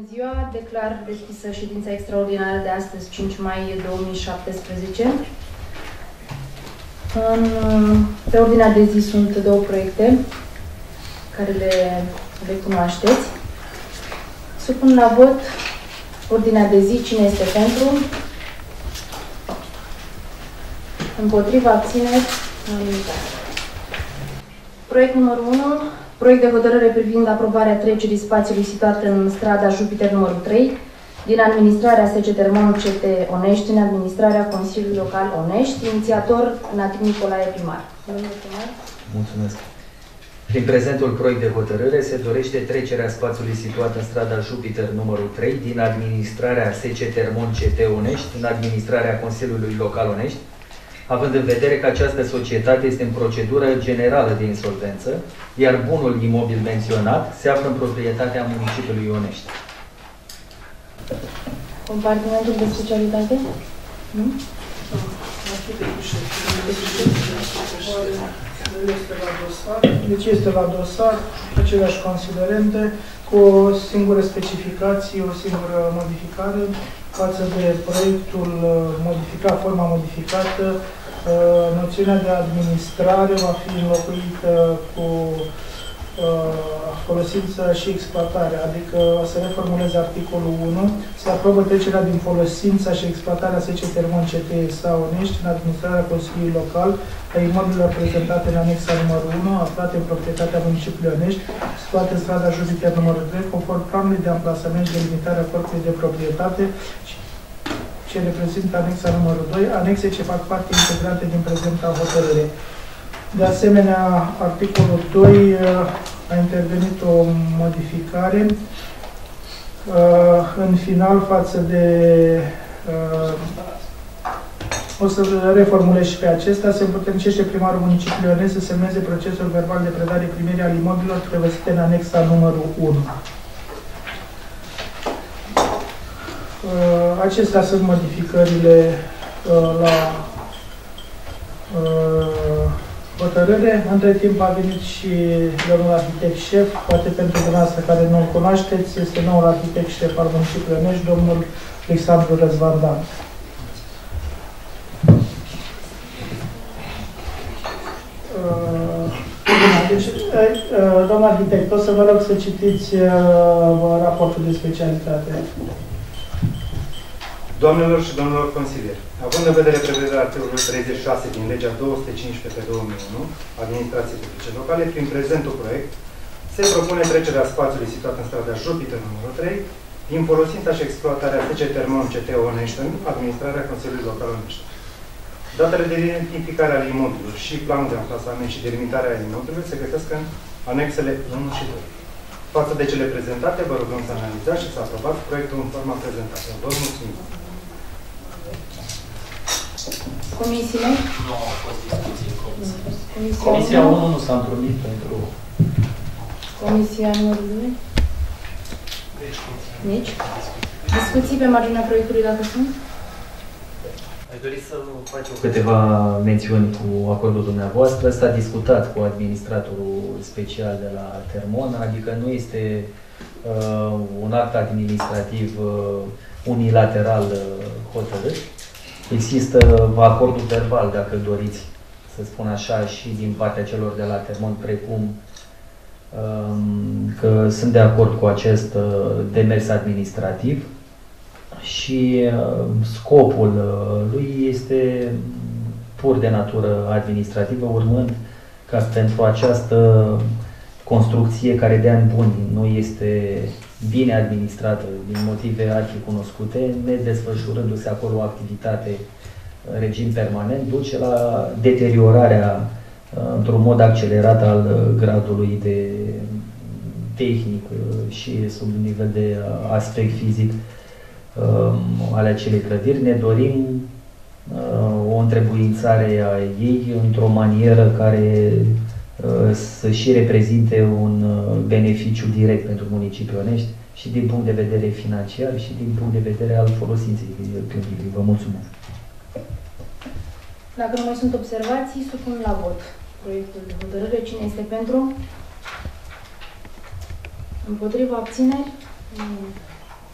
ziua! Declar deschisă ședința extraordinară de astăzi, 5 mai 2017. Pe ordinea de zi sunt două proiecte care le cunoașteți. Supun la vot ordinea de zi. Cine este pentru? Împotriva, abțineri, unanimitate. Proiect numărul 1. Proiect de hotărâre privind aprobarea trecerii spațiului situat în strada Jupiter numărul 3 din administrarea SC Termon CT Onești în administrarea Consiliului Local Onești. Inițiator Nativ Nicolae, primar. Domnule primar. Mulțumesc. Prin prezentul proiect de hotărâre se dorește trecerea spațiului situat în strada Jupiter numărul 3 din administrarea SC Termon CT Onești în administrarea Consiliului Local Onești, având în vedere că această societate este în procedură generală de insolvență, iar bunul imobil menționat se află în proprietatea municipiului Onești. Compartimentul de specialitate? Nu? Deci este la dosar, aceleași considerente, cu o singură specificație, o singură modificare față de proiectul modificat, forma modificată. Noțiunea de administrare va fi înlocuită cu folosință și exploatare, adică o să reformuleze articolul 1, se aprobă trecerea din folosința și exploatarea SC Termon CT SA Onești în administrarea Consiliului Local a imobilelor prezentate în anexa numărul 1, aflate în proprietatea municipiului Onești, situate în strada Jupiter numărul 3, conform planului de amplasament de limitare a corpului de proprietate ce reprezintă anexa numărul 2, anexe ce fac parte integrante din prezenta hotărâre. De asemenea, articolul 2 a intervenit o modificare în final față de o să reformulez și pe acesta. Se împuternicește primarul municipiului Onești să semneze procesul verbal de predare primire al imobililor prevăzute în anexa numărul 1. Acestea sunt modificările la hotărâre. Între timp a venit și domnul arhitect șef, poate pentru dumneavoastră care nu-l cunoașteți, este noul arhitect șef al municipiului Onești, domnul Alexandru Răzvan Dan. Deci, domnul arhitect, o să vă rog să citiți raportul de specialitate. Doamnelor și domnilor consilieri, având în vedere prevederea articolului 36 din legea 215 pe 2001, Administrației Publice Locale, prin prezentul proiect, se propune trecerea spațiului situat în strada Jupiter numărul 3 din folosința și exploatarea SC Termon CT Onești în administrarea Consiliului Local Onești. Datele de identificare ale imobilului și planul de amplasament și delimitare a imobilului se găsesc în anexele 1 și 2. Față de cele prezentate, vă rugăm să analizați și să aprobați proiectul în forma prezentată. Vă mulțumim! Comisiile? Nu au fost discuții în comisie. Comisia 1 nu s-a întrunit pentru... Comisia numărul 2? Nici. Discuții pe marginea proiectului, dacă sunt? Aș dori să fac câteva mențiuni cu acordul dumneavoastră. S-a discutat cu administratorul special de la Termon, adică nu este un act administrativ unilateral hotărât. Există acordul verbal, dacă doriți să spun așa, și din partea celor de la Termon, precum că sunt de acord cu acest demers administrativ și scopul lui este pur de natură administrativă, urmând ca pentru această construcție care de ani buni nu este bine administrată din motive arhicunoscute, nedesfășurându-se acolo o activitate în regim permanent, duce la deteriorarea într-un mod accelerat al gradului de tehnic și sub nivel de aspect fizic ale acelei clădiri. Ne dorim o întrebuințare a ei într-o manieră care să și reprezinte un beneficiu direct pentru municipiul Onești și din punct de vedere financiar și din punct de vedere al folosinței clădirii. Vă mulțumesc. Dacă nu mai sunt observații, supun la vot proiectul de hotărâre. Cine este pentru? Împotriva, abțineri?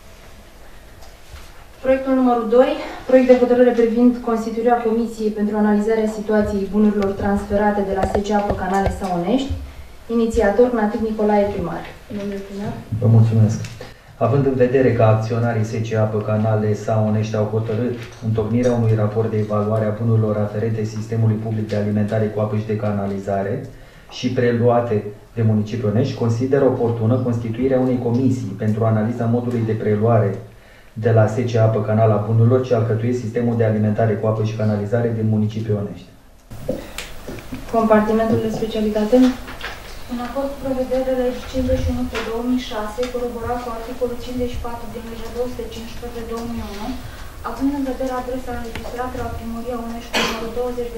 Proiectul numărul 2, proiect de hotărâre privind constituirea Comisiei pentru analizarea situației bunurilor transferate de la SC Apă Canale Saonești, inițiator Natic Nicolae, primar. Domnule primar. Vă mulțumesc. Având în vedere că acționarii SC Apă Canale Saonești au hotărât întocmirea unui raport de evaluare a bunurilor aferente sistemului public de alimentare cu apă și de canalizare și preluate de municipiul Onești, consideră oportună constituirea unei comisii pentru analiza modului de preluare de la SC Apă Canal a bunurilor ce alcătuiesc sistemul de alimentare cu apă și canalizare din municipiul Onești. Compartimentul de specialitate. În acord cu prevederile 51 pe 2006, coroborat cu articolul 54 din legea 215 pe 2001, având în vedere adresa înregistrată la Primăria Onești cu numărul 20 de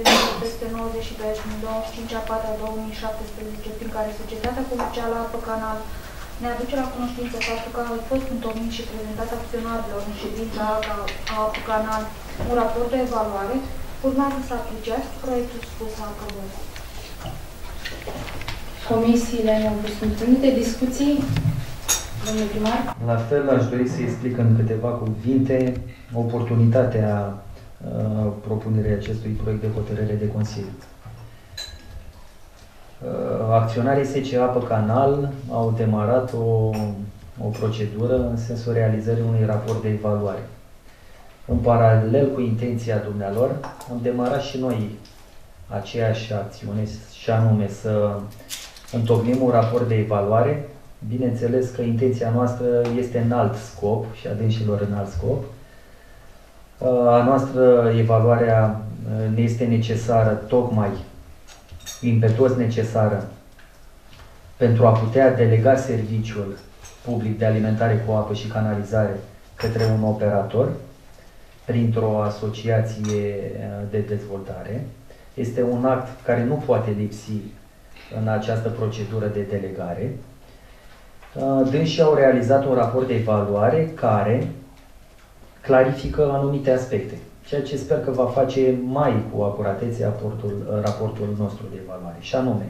292 a 4/2017, prin care Societatea Comercială Apă Canal ne aduce la cunoștință faptul că au fost întocmit și prezentat acționarilor în ședința a Apă Canal un raport de evaluare, urmează să apreciați proiectul spus la aprobare. Comisiile nu au fost întâlnite. Discuții? Domnule primar? La fel, aș dori să explic în câteva cuvinte oportunitatea propunerii acestui proiect de hotărâre de Consiliu. Acționarii SC Apă Canal au demarat o procedură în sensul realizării unui raport de evaluare. În paralel cu intenția dumnealor, am demarat și noi aceeași acțiune, și anume să întocmim un raport de evaluare. Bineînțeles că intenția noastră este în alt scop și a dânșilor în alt scop. A noastră evaluarea ne este necesară, tocmai impetuos necesară, pentru a putea delega serviciul public de alimentare cu apă și canalizare către un operator printr-o asociație de dezvoltare. Este un act care nu poate lipsi în această procedură de delegare. Dânsii au realizat un raport de evaluare care clarifică anumite aspecte, ceea ce sper că va face mai cu acuratețe raportul nostru de evaluare. Și anume,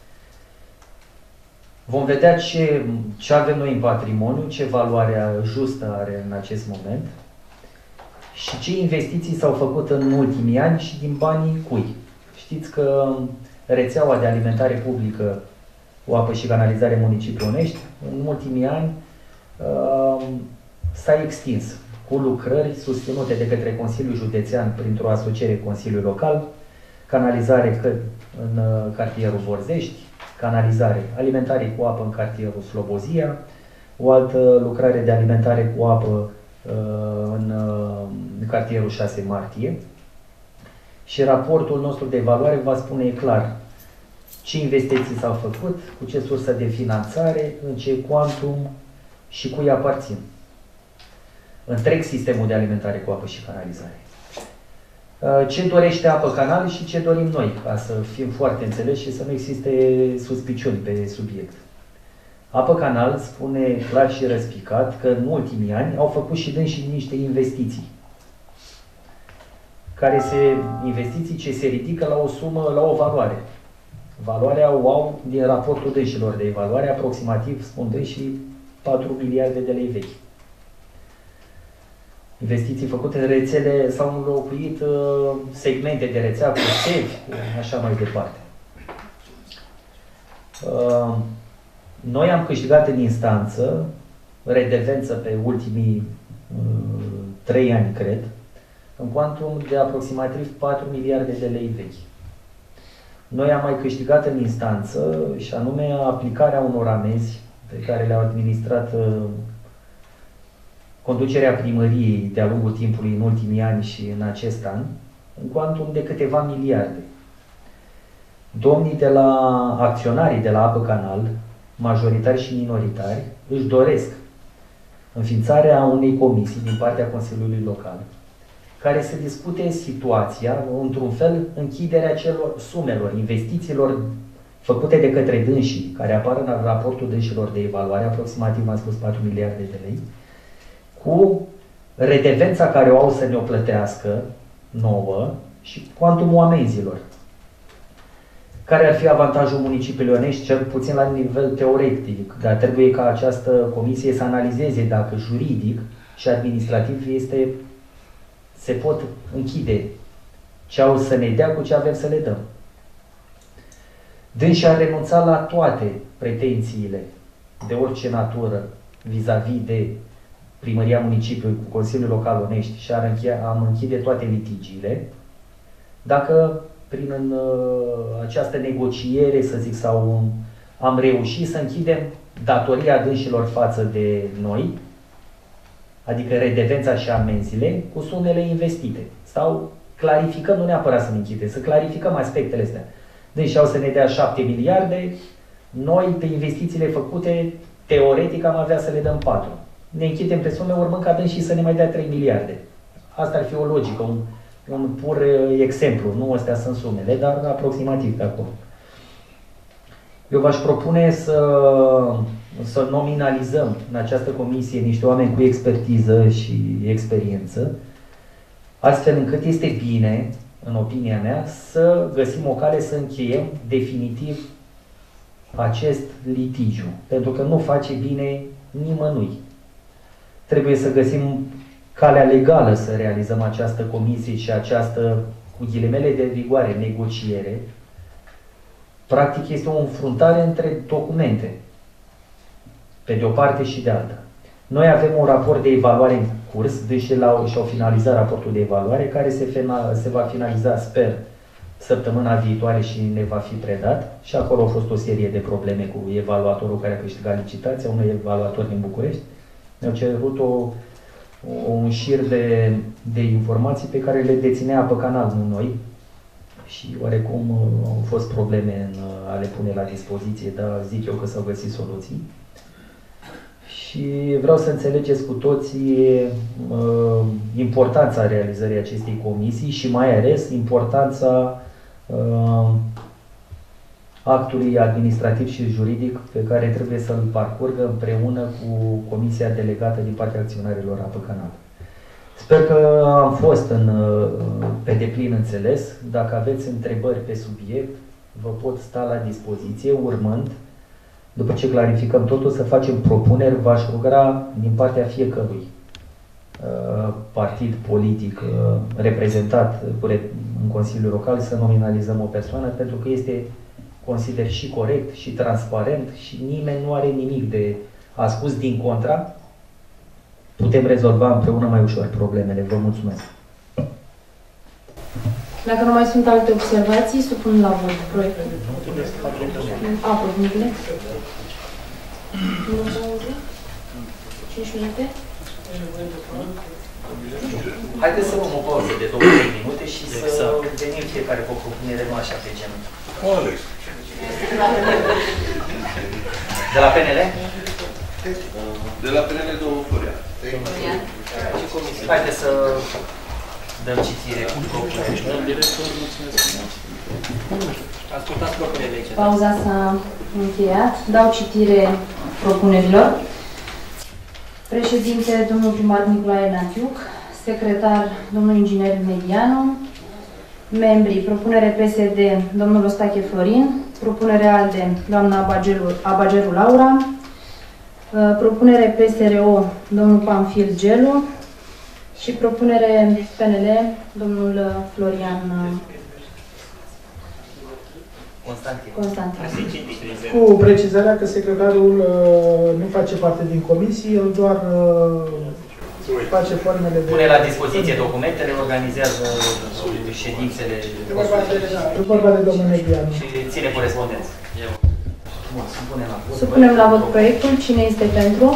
vom vedea ce avem noi în patrimoniu, ce valoare justă are în acest moment și ce investiții s-au făcut în ultimii ani și din banii cui. Știți că rețeaua de alimentare publică cu apă și canalizare municipiul Onești, în ultimii ani s-a extins cu lucrări susținute de către Consiliul Județean printr-o asociere Consiliului Local, canalizare în cartierul Vorzești, canalizare, alimentare cu apă în cartierul Slobozia, o altă lucrare de alimentare cu apă în cartierul 6 Martie. Și raportul nostru de evaluare va spune clar ce investiții s-au făcut, cu ce sursă de finanțare, în ce quantum și cui aparțin. Întreg sistemul de alimentare cu apă și canalizare. Ce dorește Apă Canal și ce dorim noi, ca să fim foarte înțeleși și să nu existe suspiciuni pe subiect. Apă Canal spune clar și răspicat că în ultimii ani au făcut și dânsii niște investiții. Investiții ce se ridică la o sumă, la o valoare. Valoarea o au din raportul dânșilor de evaluare, aproximativ, spun dânsii, 4 miliarde de lei vechi. Investiții făcute în rețele, s-au înlocuit segmente de rețea cu sevi, așa mai departe. Noi am câștigat în instanță redevență pe ultimii 3 ani, cred, în cuantum de aproximativ 4 miliarde de lei vechi. Noi am mai câștigat în instanță și anume aplicarea unor amenzi pe care le-au administrat conducerea primăriei de-a lungul timpului în ultimii ani și în acest an, în cuantum de câteva miliarde. Domnii de la acționarii de la Apă Canal, majoritari și minoritari, își doresc înființarea unei comisii din partea Consiliului Local, care să discute situația, într-un fel, închiderea sumelor, investițiilor făcute de către dânsii, care apar în raportul dânșilor de evaluare, aproximativ, am spus, 4 miliarde de lei, cu redevența care o au să ne-o plătească nouă și cuantumul amenzilor. Care ar fi avantajul municipiului Onești, cel puțin la nivel teoretic, dar trebuie ca această comisie să analizeze dacă juridic și administrativ este se pot închide ce au să ne dea cu ce avem să le dăm. Dânsi a renunțat la toate pretențiile de orice natură vis-a-vis de Primăria Municipiului cu Consiliul Local Onești și am închide toate litigiile, dacă prin această negociere, să zic, sau am reușit să închidem datoria dânșilor față de noi, adică redevența și amenziile, cu sumele investite. Sau clarificăm, nu neapărat să ne închidem, să clarificăm aspectele astea. Deci au să ne dea 7 miliarde, noi pe investițiile făcute, teoretic am avea să le dăm 4. Ne închidem pe sume urmând ca dânsi să ne mai dea 3 miliarde. Asta ar fi o logică, un pur exemplu, nu astea sunt sumele, dar aproximativ pe acolo. Eu v-aș propune să nominalizăm în această comisie niște oameni cu expertiză și experiență, astfel încât este bine, în opinia mea, să găsim o cale să încheiem definitiv acest litigiu, pentru că nu face bine nimănui. Trebuie să găsim calea legală să realizăm această comisie și această, cu ghilimele de rigoare, negociere. Practic este o înfruntare între documente, pe de o parte și de alta. Noi avem un raport de evaluare în curs, deși și-au finalizat raportul de evaluare, care se va finaliza, sper, săptămâna viitoare și ne va fi predat. Și acolo a fost o serie de probleme cu evaluatorul care a câștigat licitația, unul evaluator din București. Ne-au cerut un șir de informații pe care le deținea Apă Canal, nu noi. Și oarecum au fost probleme în a le pune la dispoziție, dar zic eu că s-au găsit soluții. Și vreau să înțelegeți cu toții importanța realizării acestei comisii și mai ales importanța actului administrativ și juridic pe care trebuie să-l parcurgă împreună cu comisia delegată din partea acționarilor Apă Canal. Sper că am fost pe deplin înțeles. Dacă aveți întrebări pe subiect, vă pot sta la dispoziție, urmând, după ce clarificăm totul, să facem propuneri. V-aș ruga din partea fiecărui partid politic reprezentat în Consiliul Local să nominalizăm o persoană, pentru că este, consider, și corect și transparent și nimeni nu are nimic de ascuns. Din contra, putem rezolva împreună mai ușor problemele. Vă mulțumesc. Dacă nu mai sunt alte observații, supun la vot proiectul. Propunerile. 5 minute. Haideți să luăm o pauză de 2-3 minute și să venim fiecare cu o propunere, nu așa pe genul. De la PNL? De la PNL, domnul Florian. Haideți să dăm citire cu propunerile. Ascultați propunerile aici. Pauza s-a încheiat. Dau citire propunerilor. Președinte, domnul primar Nicolae Natiuc, secretar, domnul inginer Medianu, membrii, propunere PSD, domnul Ostache Florin, propunere ALDE, doamna Abageru Laura, propunere PSRO, domnul Pamfil Gelu și propunere PNL, domnul Florian Constantin. Cu precizarea că secretarul nu face parte din comisie, el doar face formele de... Pune la dispoziție documentele, organizează ședințele. E vorba de domnul Medianu. Și ține corespondență. Supunem la vot proiectul. Cine este pentru?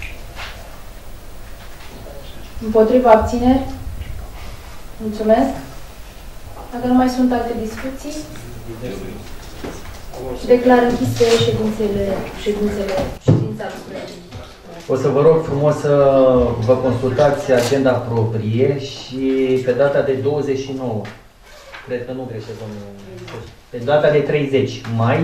Împotriva, abțineri? Mulțumesc. Dacă nu mai sunt alte discuții, declar închise ședința lucrării. O să vă rog frumos să vă consultați agenda proprie și pe data de 29, cred că nu greșesc, domnul, pe data de 30 mai,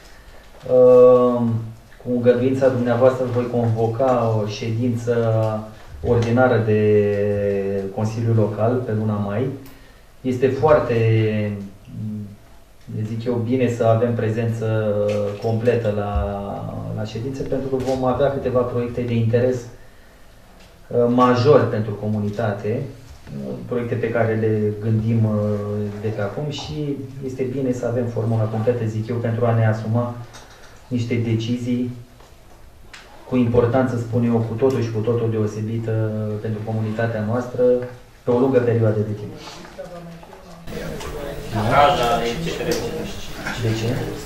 cu îngăduința dumneavoastră, voi convoca o ședință ordinară de Consiliul Local pe luna mai. Este foarte, zic eu, bine să avem prezență completă la ședințe, pentru că vom avea câteva proiecte de interes major pentru comunitate proiecte pe care le gândim de pe acum și este bine să avem formula completă, zic eu, pentru a ne asuma niște decizii cu importanță, spun eu, cu totul și cu totul deosebită pentru comunitatea noastră pe o lungă perioadă de timp. De ce?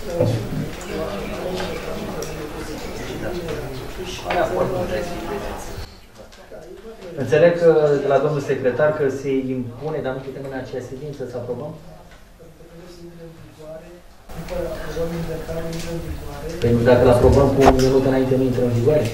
Înțeleg că de la domnul secretar că se impune, dar nu putem în aceea ședință să aprobăm? Pentru că dacă îl aprobăm cu un minut înainte nu intră în vigoare?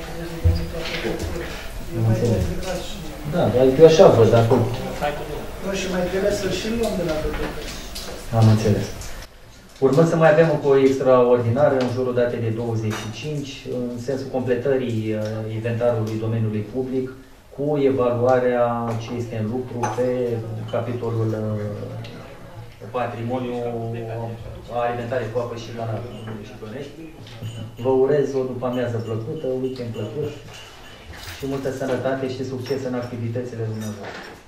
Nu înțeleg. Da, dar eu așa văd, dar acum. Și mai trebuie să și luăm de la BTP. Am înțeles. Urmând să mai avem o extraordinară în jurul datei de 25, în sensul completării inventarului domeniului public, cu evaluarea ce este în lucru pe capitolul patrimoniu, alimentare cu apă și la și Plănești. Vă urez o după-amiază plăcută, weekend plăcut și multă sănătate și succes în activitățile dumneavoastră.